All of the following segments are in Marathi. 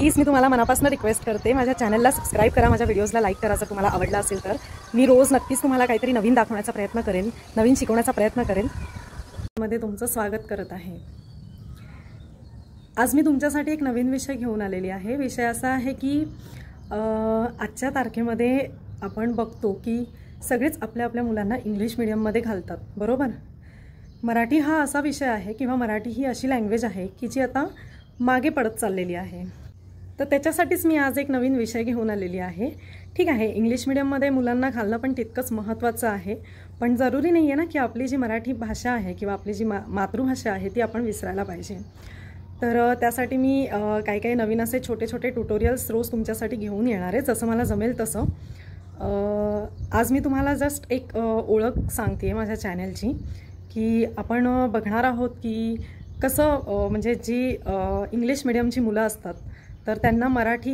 प्लीज मी तुम्हाला मनापासून रिक्वेस्ट करते, माझ्या चॅनलला सबस्क्राइब करा, माझ्या व्हिडिओजला लाईक करा जर तुम्हाला आवडला असेल तर. मी रोज नक्कीच तुम्हाला काहीतरी नवीन दाखवण्याचा प्रयत्न करेन, नवीन शिकवण्याचा प्रयत्न करेन. मध्ये तुमचं स्वागत करत आहे. आज मी तुमच्यासाठी एक नवीन विषय घेऊन आलेली आहे. विषय असा आहे की आजच्या तारखेमध्ये आपण बघतो की सगळेच आपल्या आपल्या मुलांना इंग्लिश मीडियममध्ये घालतात, बरोबर. मराठी हा असा विषय आहे किंवा मराठी ही अशी लँग्वेज आहे की जी आता मागे पडत चाललेली आहे. तर त्याच्यासाठीच मी आज एक नवीन विषय घेऊन आलेली आहे. ठीक आहे, इंग्लिश मीडियममध्ये मुलांना घालणं पण तितकंच महत्त्वाचं आहे, पण जरुरी नाही आहे ना की आपली जी मराठी भाषा आहे किंवा आपली जी मातृभाषा आहे ती आपण विसरायला पाहिजे. तर त्यासाठी मी काही नवीन असे छोटे छोटे ट्युटोरियल्स रोज तुमच्यासाठी घेऊन येणार आहे, जसं मला जमेल तसं. आज मी तुम्हाला जस्ट एक ओळख सांगते आहे माझ्या चॅनलची, की आपण बघणार आहोत की कसं म्हणजे जी इंग्लिश मिडियमची मुलं असतात तर त्यांना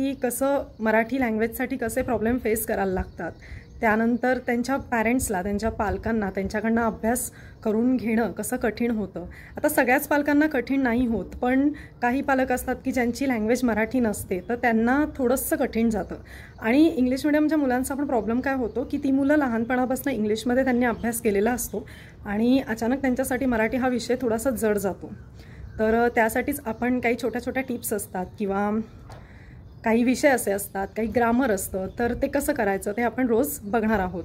मराठी लँग्वेजसाठी कसे प्रॉब्लेम फेस करायला लागतात. त्यानंतर त्यांच्या पॅरेंट्सला, त्यांच्या पालकांना त्यांच्याकडनं अभ्यास करून घेणं कसं कठीण होतं. आता सगळ्याच पालकांना कठीण नाही होत, पण काही पालक असतात की ज्यांची लँग्वेज मराठी नसते तर त्यांना थोडंसं कठीण जातं. आणि इंग्लिश मिडियमच्या मुलांचा पण प्रॉब्लेम काय होतो की ती मुलं लहानपणापासून इंग्लिशमध्ये त्यांनी अभ्यास केलेला असतो आणि अचानक त्यांच्यासाठी मराठी हा विषय थोडासा जड जातो. तर त्यासाठीच आपण काही छोट्या छोट्या टिप्स असतात किंवा काही विषय असे असतात, काही ग्रामर असतं, तर ते कसं करायचं ते आपण रोज बघणार आहोत.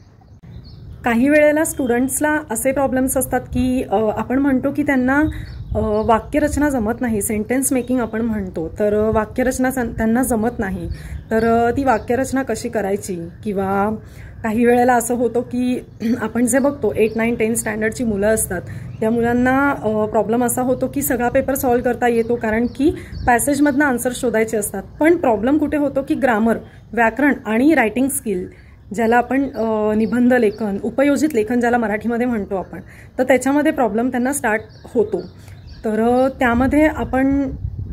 काही वेळेला स्टुडंट्सला असे प्रॉब्लेम्स असतात की आपण म्हणतो की त्यांना वाक्यरचना जमत नाही, सेंटेन्स मेकिंग आपण म्हणतो, तर वाक्यरचना त्यांना जमत नाही. तर ती वाक्यरचना कशी करायची, किंवा काही वेळेला असं होतं की आपण जे बघतो 8, 9, 10 स्टँडर्डची मुलं असतात त्या मुलांना प्रॉब्लेम असा होतो की सगळा पेपर सॉल्व करता येतो कारण की पॅसेजमधनं आन्सर शोधायचे असतात. पण प्रॉब्लेम कुठे होतो की ग्रामर, व्याकरण आणि रायटिंग स्किल, ज्याला आपण निबंध लेखन, उपयोजित लेखन ज्याला मराठीमध्ये म्हणतो आपण, तर त्याच्यामध्ये प्रॉब्लेम त्यांना स्टार्ट होतो. तर त्यामध्ये आपण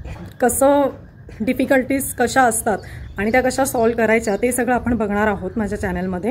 कसं डिफिकल्टीज कशा असतात आणि त्या कशा सॉल्व करायच्या ते सगळं आपण बघणार आहोत माझ्या चॅनलमध्ये.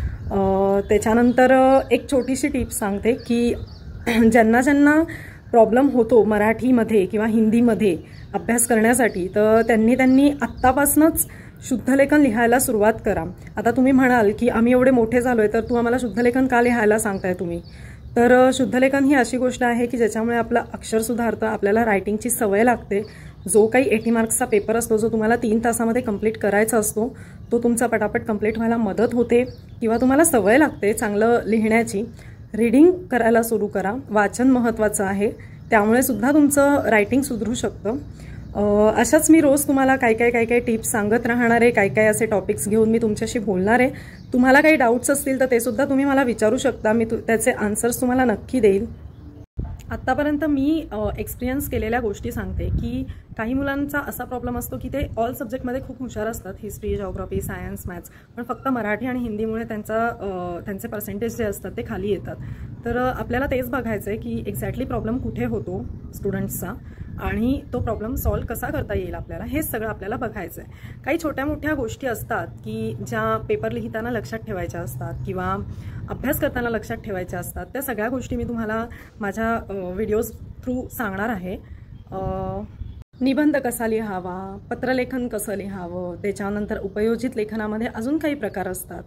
त्याच्यानंतर एक छोटीशी टिप सांगते की ज्यांना प्रॉब्लेम होतो मराठीमध्ये किंवा हिंदीमध्ये अभ्यास करण्यासाठी, तर त्यांनी आत्तापासूनच शुद्धलेखन लिहायला सुरुवात करा. आता तुम्ही म्हणाल की आम्ही एवढे मोठे झालोय तर तू आम्हाला शुद्धलेखन का लिहायला सांगताय तुम्ही. तर शुद्धलेखन ही अशी गोष्ट आहे की ज्याच्यामुळे आपलं अक्षर सुधारतं, आपल्याला रायटिंगची सवय लागते. जो काही 80 मार्क्सचा पेपर असतो जो तुम्हाला 3 तासामध्ये कंप्लीट करायचा असतो तो तुमचा पटापट कंप्लीट व्हायला मदत होते किंवा तुम्हाला सवय लागते चांगलं लिहिण्याची. रीडिंग करायला सुरू करा, वाचन महत्त्वाचं आहे, त्यामुळे सुद्धा तुमचं रायटिंग सुधरू शकतं. अशाच मी रोज तुम्हाला काय टिप्स सांगत राहणार आहे, काय असे टॉपिक्स घेऊन मी तुमच्याशी बोलणार आहे. तुम्हाला काही डाऊट्स असतील तर ते सुद्धा तुम्ही मला विचारू शकता, मी त्याचे आन्सर्स तुम्हाला नक्की देईल. आत्तापर्यंत मी एक्सपिरियन्स केलेल्या गोष्टी सांगते की काही मुलांचा असा प्रॉब्लेम असतो की ते ऑल सब्जेक्टमध्ये खूप हुशार असतात, हिस्ट्री, जिओग्राफी, सायन्स, मॅथ्स, पण फक्त मराठी आणि हिंदीमुळे त्यांचे पर्सेंटेज जे असतात ते खाली येतात. तर आपल्याला तेच बघायचं आहे की एक्झॅक्टली प्रॉब्लेम कुठे होतो स्टुडंट्सचा आणि तो प्रॉब्लेम सॉल्व कसा करता येईल आपल्याला, हेच सगळं आपल्याला बघायचं आहे. काही छोट्या मोठ्या गोष्टी असतात की ज्या पेपर लिहिताना लक्षात ठेवायच्या असतात किंवा अभ्यास करताना लक्षात ठेवायच्या असतात, त्या सगळ्या गोष्टी मी तुम्हाला माझ्या व्हिडिओज थ्रू सांगणार आहे. निबंध कसा लिहावा, पत्रलेखन कसं लिहावं, त्याच्यानंतर उपयोजित लेखनामध्ये अजून काही प्रकार असतात,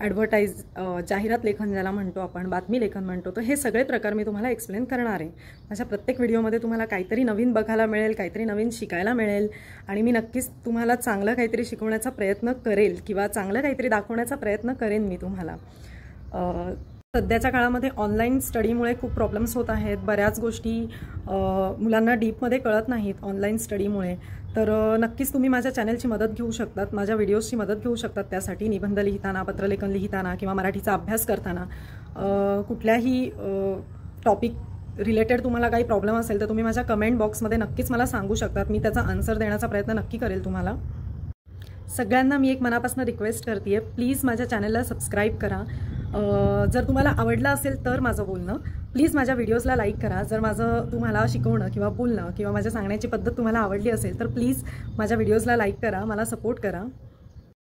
जाहिरात लेखन ज्याला म्हणतो आपण, बातमी लेखन म्हणतो, तर हे सगळे प्रकार मी तुम्हाला एक्सप्लेन करणार आहे. माझ्या प्रत्येक व्हिडिओमध्ये तुम्हाला काहीतरी नवीन बघायला मिळेल, काहीतरी नवीन शिकायला मिळेल आणि मी नक्कीच तुम्हाला चांगलं काहीतरी शिकवण्याचा प्रयत्न करेल किंवा चांगलं काहीतरी दाखवण्याचा प्रयत्न करेन मी तुम्हाला. सध्याच्या काळामध्ये ऑनलाईन स्टडीमुळे खूप प्रॉब्लेम्स होत आहेत, बऱ्याच गोष्टी मुलांना डीपमध्ये कळत नाहीत ऑनलाईन स्टडीमुळे. तर नक्कीच तुम्ही माझ्या चॅनलची मदत घेऊ शकतात, माझ्या व्हिडिओजची मदत घेऊ शकतात त्यासाठी. निबंध लिहिताना, पत्रलेखन लिहिताना किंवा मराठीचा अभ्यास करताना कुठल्याही टॉपिक रिलेटेड तुम्हाला काही प्रॉब्लेम असेल तर तुम्ही माझ्या कमेंट बॉक्समध्ये नक्कीच मला सांगू शकतात, मी त्याचा आन्सर देण्याचा प्रयत्न नक्की करेल तुम्हाला. सगळ्यांना मी एक मनापासून रिक्वेस्ट करते आहे, प्लीज माझ्या चॅनलला सबस्क्राईब करा. जर तुम्हाला आवडलं असेल तर माझं बोलणं, प्लीज माझ्या व्हिडिओजला लाईक करा. जर माझं तुम्हाला शिकवणं किंवा बोलणं किंवा माझ्या सांगण्याची पद्धत तुम्हाला आवडली असेल तर प्लीज माझ्या व्हिडिओजला लाईक करा, मला सपोर्ट करा.